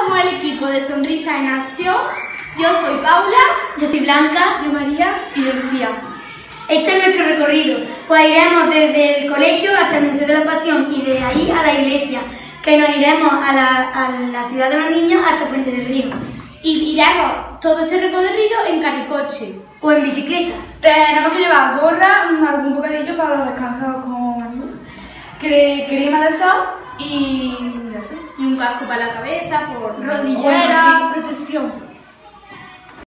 somos el equipo de Sonrisa en Acción. Yo soy Paula. Yo soy Blanca. Yo María. Y yo Lucía. Este es nuestro recorrido, pues iremos desde el colegio hasta el Museo de la Pasión y desde ahí a la iglesia, que nos iremos a la ciudad de los niños hasta Fuente del Río. Y iremos todo este recorrido en carricoche O en bicicleta. Tenemos que llevar gorra, algún bocadillo para los descansos con crema de sol y y un casco para la cabeza por rodillera, protección.